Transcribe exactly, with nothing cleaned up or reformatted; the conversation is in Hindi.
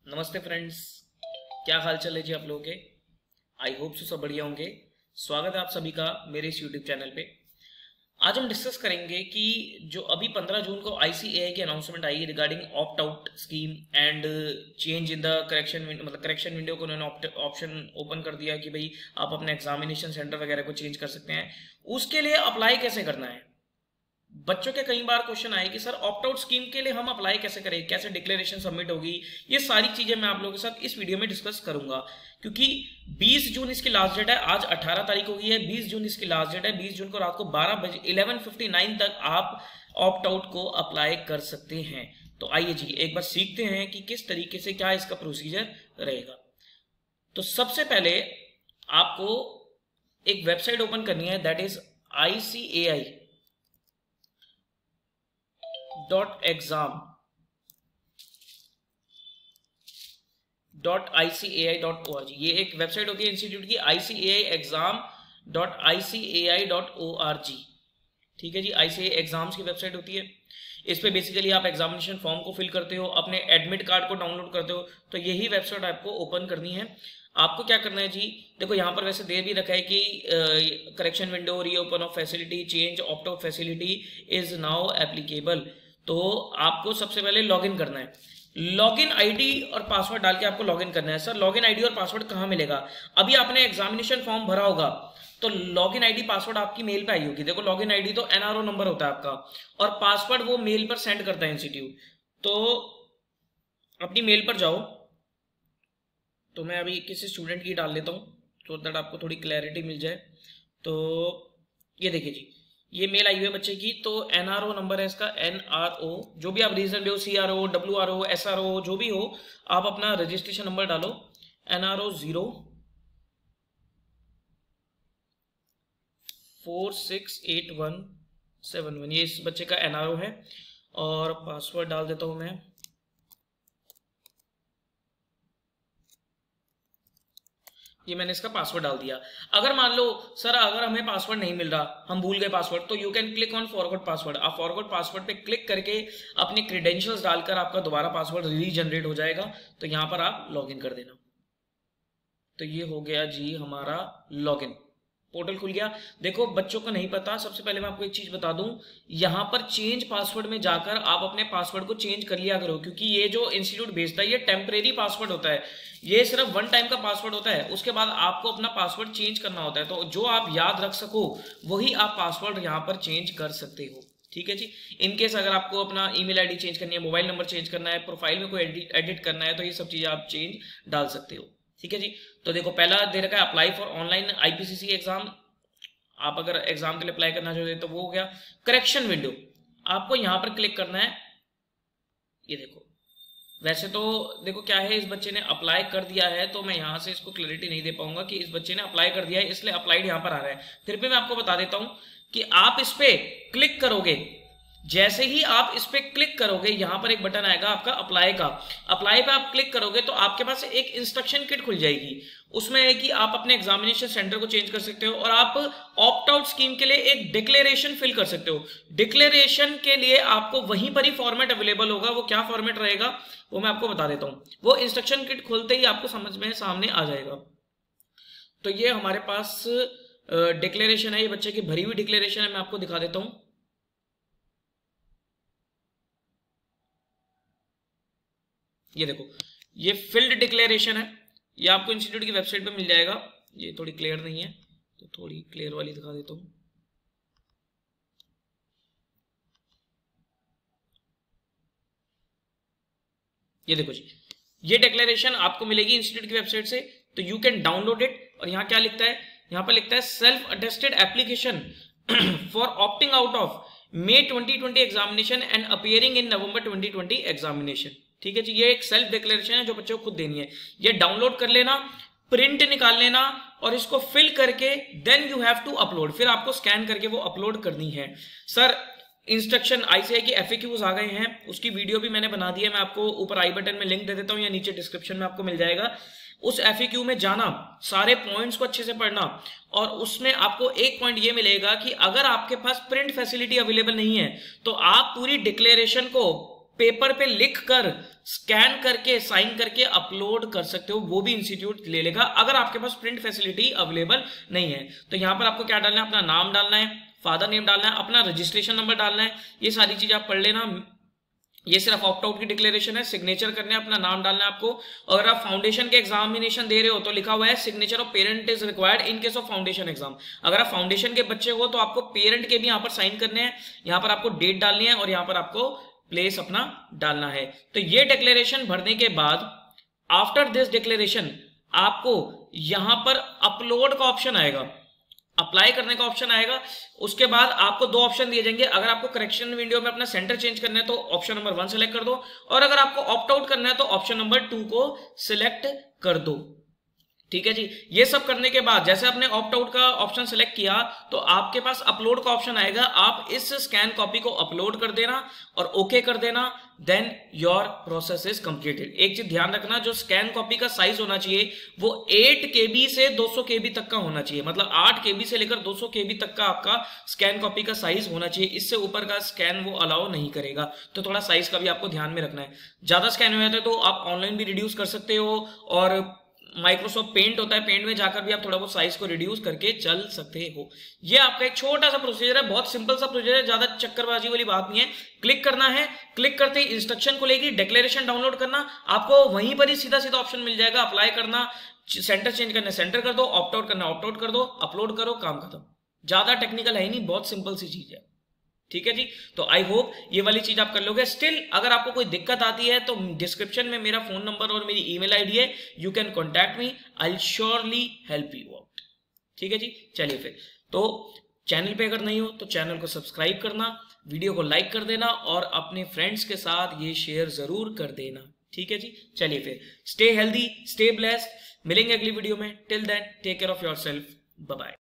नमस्ते फ्रेंड्स, क्या हाल चाल है जी आप लोगों के। आई होप सो सब बढ़िया होंगे। स्वागत है आप सभी का मेरे इस यूट्यूब चैनल पे। आज हम डिस्कस करेंगे कि जो अभी पंद्रह जून को आईसीएआई की अनाउंसमेंट आई regarding opt out scheme and change in the correction मतलब करेक्शन विंडो को उन्होंने ऑप्शन ओपन कर दिया कि भाई आप अपने एग्जामिनेशन सेंटर वगैरह को चेंज कर सकते हैं। उसके लिए अप्लाई कैसे करना है। बच्चों के कई बार क्वेश्चन आए कि सर ऑप्ट आउट स्कीम के लिए हम अप्लाई कैसे करें, कैसे डिक्लेरेशन सबमिट होगी। ये सारी चीजें मैं आप लोगों के साथ इस वीडियो में डिस्कस करूंगा, क्योंकि बीस जून इसकी लास्ट डेट है। आज अठारह तारीख हो गई है, बीस जून इसकी लास्ट डेट है। बीस जून को रात को बारह बजे इलेवन फिफ्टी नाइन तक आप ऑप्ट आउट को अप्लाई कर सकते हैं। तो आइए जी एक बार सीखते हैं कि किस तरीके से क्या इसका प्रोसीजर रहेगा। तो सबसे पहले आपको एक वेबसाइट ओपन करनी है, that is I C A I dot exam dot I C A I dot O R G. ये एक वेबसाइट होती है इंस्टीट्यूट की, I C A I exam dot I C A I dot O R G. ठीक है जी, आई सी ए आई एग्जाम्स की वेबसाइट होती है। इस पे बेसिकली आप एग्जामिनेशन फॉर्म को फिल करते हो, अपने एडमिट कार्ड को डाउनलोड करते हो। तो यही वेबसाइट आपको ओपन करनी है। आपको क्या करना है जी, देखो यहाँ पर वैसे दे भी रखा है कि correction window reopen of facility change opt out facility is now applicable. तो आपको सबसे पहले लॉगिन करना है। लॉगिन आईडी और पासवर्ड डाल के आपको लॉगिन करना है। सर लॉगिन आईडी और पासवर्ड कहाँ मिलेगा? अभी आपने एग्जामिनेशन फॉर्म भरा होगा तो लॉगिन आईडी पासवर्ड आपकी मेल पे आई होगी। देखो लॉगिन आईडी तो एनआरओ नंबर होता है आपका, और पासवर्ड वो मेल पर सेंड करता है इंस्टीट्यूट। तो अपनी मेल पर जाओ। तो मैं अभी किसी स्टूडेंट की डाल लेता हूँ तो दैट आपको थोड़ी क्लैरिटी मिल जाए। तो ये देखिए जी, ये मेल आई हुई है बच्चे की। तो एनआरओ नंबर है इसका, एनआरओ जो भी आप रीजन भी हो, सीआरओ, डब्ल्यूआरओ, एसआरओ जो भी हो, आप अपना रजिस्ट्रेशन नंबर डालो NRO zero four six eight one seven one. ये इस बच्चे का एनआरओ है। और पासवर्ड डाल देता हूं मैं। ये मैंने इसका पासवर्ड डाल दिया। अगर मान लो सर अगर हमें पासवर्ड नहीं मिल रहा, हम भूल गए पासवर्ड, तो you can click on forward password. आप फॉरवर्ड पासवर्ड पे क्लिक करके अपने क्रेडेंशियल्स डालकर आपका दोबारा पासवर्ड रीजनरेट हो जाएगा। तो यहां पर आप लॉगिन कर देना। तो ये हो गया जी हमारा लॉगिन, पोर्टल खुल गया। देखो बच्चों को नहीं पता, सबसे पहले मैं आपको एक चीज बता दूं, यहां पर चेंज पासवर्ड में जाकर आप अपने पासवर्ड को चेंज कर लिया करो, क्योंकि ये जो इंस्टीट्यूट भेजता है ये टेम्परेरी पासवर्ड होता है। ये सिर्फ वन टाइम का पासवर्ड होता है, उसके बाद आपको अपना पासवर्ड चेंज करना होता है। तो जो आप याद रख सको वही आप पासवर्ड यहां पर चेंज कर सकते हो। ठीक है जी। इनकेस अगर आपको अपना ईमेल आईडी चेंज करनी है, मोबाइल नंबर चेंज करना है, प्रोफाइल में कोई एडिट करना है, तो ये सब चीजें आप चेंज डाल सकते हो। ठीक है जी। तो देखो पहला दे रखा है apply for online IPCC exam. आप अगर एग्जाम के लिए अप्लाई करना चाहते तो वो हो गया। करेक्शन विंडो आपको यहां पर क्लिक करना है। ये देखो वैसे तो देखो क्या है, इस बच्चे ने अप्लाई कर दिया है, तो मैं यहां से इसको क्लैरिटी नहीं दे पाऊंगा कि इस बच्चे ने अप्लाई कर दिया है, इसलिए अप्लाइड यहां पर आ रहा है। फिर भी मैं आपको बता देता हूं कि आप इस पे क्लिक करोगे, जैसे ही आप इस पे क्लिक करोगे यहां पर एक बटन आएगा आपका अप्लाई का। अप्लाई पे आप क्लिक करोगे तो आपके पास एक इंस्ट्रक्शन किट खुल जाएगी। उसमें है कि आप अपने एग्जामिनेशन सेंटर को चेंज कर सकते हो, और आप ऑप्ट आउट स्कीम के लिए एक डिक्लेरेशन फिल कर सकते हो। डिक्लेरेशन के लिए आपको वहीं पर ही फॉर्मेट अवेलेबल होगा। वो क्या फॉर्मेट रहेगा वो मैं आपको बता देता हूं। वो इंस्ट्रक्शन किट खोलते ही आपको समझ में सामने आ जाएगा। तो ये हमारे पास डिक्लेरेशन है, ये बच्चे की भरी हुई डिक्लेरेशन है। मैं आपको दिखा देता हूं। ये देखो ये फिल्ड डिक्लेरेशन है, ये आपको इंस्टीट्यूट की वेबसाइट पे मिल जाएगा। ये थोड़ी क्लियर नहीं है तो थोड़ी क्लियर वाली दिखा देता हूं। ये देखो जी, ये डिक्लेरेशन आपको मिलेगी इंस्टीट्यूट की वेबसाइट से। तो यू कैन डाउनलोड इट। और यहां क्या लिखता है, यहां पर लिखता है self attested application for opting out of May twenty twenty examination and appearing in November twenty twenty examination. ठीक है जी, ये एक सेल्फ डिक्लेरेशन है जो बच्चों को खुद देनी है। ये डाउनलोड कर लेना, प्रिंट निकाल लेना, और इसको फिल करके then you have to upload. फिर आपको स्कैन करके वो अपलोड करनी है। सर इंस्ट्रक्शन आईसीआई की एफएक्यूज आ गए हैं, उसकी वीडियो भी मैंने बना दी है। मैं आपको ऊपर आई बटन में लिंक दे देता हूं या नीचे डिस्क्रिप्शन में आपको मिल जाएगा। उस एफएक्यू में जाना, सारे पॉइंट्स को अच्छे से पढ़ना, और उसमें आपको एक पॉइंट ये मिलेगा कि अगर आपके पास प्रिंट फैसिलिटी अवेलेबल नहीं है तो आप पूरी डिक्लेरेशन को पेपर पे लिख कर स्कैन करके साइन करके अपलोड कर सकते हो, वो भी इंस्टीट्यूट ले लेगा अगर आपके पास प्रिंट फैसिलिटी अवेलेबल नहीं है। तो यहाँ पर आपको क्या डालना है, अपना नाम डालना है, फादर नेम डालना है, अपना रजिस्ट्रेशन नंबर डालना है, ये सारी चीज आप पढ़ लेना। ये सिर्फ ऑप्ट आउट की डिक्लेरेशन है, सिग्नेचर करने है, अपना नाम डालना है आपको। अगर आप फाउंडेशन के एग्जामिनेशन दे रहे हो तो लिखा हुआ है signature of parent is required in case of foundation exam. अगर आप फाउंडेशन के बच्चे हो तो आपको पेरेंट के भी यहाँ पर साइन करने हैं, यहाँ पर आपको डेट डालनी है और यहाँ पर आपको प्लेस अपना डालना है। तो ये डिक्लेरेशन भरने के बाद आफ्टर दिस डिक्लेरेशन आपको यहां पर अपलोड का ऑप्शन आएगा, अप्लाई करने का ऑप्शन आएगा। उसके बाद आपको दो ऑप्शन दिए जाएंगे, अगर आपको करेक्शन विंडो में अपना सेंटर चेंज करना है तो ऑप्शन नंबर वन सिलेक्ट कर दो, और अगर आपको ऑप्ट आउट करना है तो ऑप्शन नंबर टू को सिलेक्ट कर दो। ठीक है जी। ये सब करने के बाद जैसे आपने ऑप्ट आउट का ऑप्शन सिलेक्ट किया तो आपके पास अपलोड का ऑप्शन आएगा, आप इस स्कैन कॉपी को अपलोड कर देना और ओके कर देना, then your process is completed. एक चीज ध्यान रखना, जो स्कैन कॉपी का साइज होना चाहिए वो आठ केबी से दो सौ केबी तक का होना चाहिए, मतलब आठ केबी से लेकर दो सौ केबी तक का आपका स्कैन कॉपी का साइज होना चाहिए। इससे ऊपर का स्कैन वो अलाउ नहीं करेगा, तो थोड़ा साइज का भी आपको ध्यान में रखना है। ज्यादा स्कैन हो जाता है तो आप ऑनलाइन भी रिड्यूस कर सकते हो, और माइक्रोसॉफ्ट पेंट होता है, पेंट में जाकर भी आप थोड़ा बहुत साइज को रिड्यूस करके चल सकते हो। ये आपका एक छोटा सा प्रोसीजर है, बहुत सिंपल सा प्रोसीजर है, ज्यादा चक्करबाजी वाली बात नहीं है। क्लिक करना है, क्लिक करते ही इंस्ट्रक्शन खुलेगी, डिक्लेरेशन डाउनलोड करना, आपको वहीं पर ही सीधा सीधा ऑप्शन मिल जाएगा, अप्लाई करना, सेंटर चेंज करना सेंटर कर दो, ऑप्ट आउट करना ऑप्ट आउट कर दो, अपलोड करो, काम खत्म। ज्यादा टेक्निकल है नहीं, बहुत सिंपल सी चीज है। ठीक है जी। तो आई होप ये वाली चीज आप कर लोगे। स्टिल अगर आपको कोई दिक्कत आती है तो डिस्क्रिप्शन में मेरा फोन नंबर और मेरी ईमेल आईडी है, you can contact me, I will surely help you out. ठीक है जी। चलिए फिर, तो चैनल पे अगर नहीं हो तो चैनल को सब्सक्राइब करना, वीडियो को लाइक कर देना और अपने फ्रेंड्स के साथ ये शेयर जरूर कर देना। ठीक है जी। चलिए फिर, स्टे हेल्दी, स्टे ब्लेस्ड, मिलेंगे अगली वीडियो में। Till then take care of yourself, bye bye.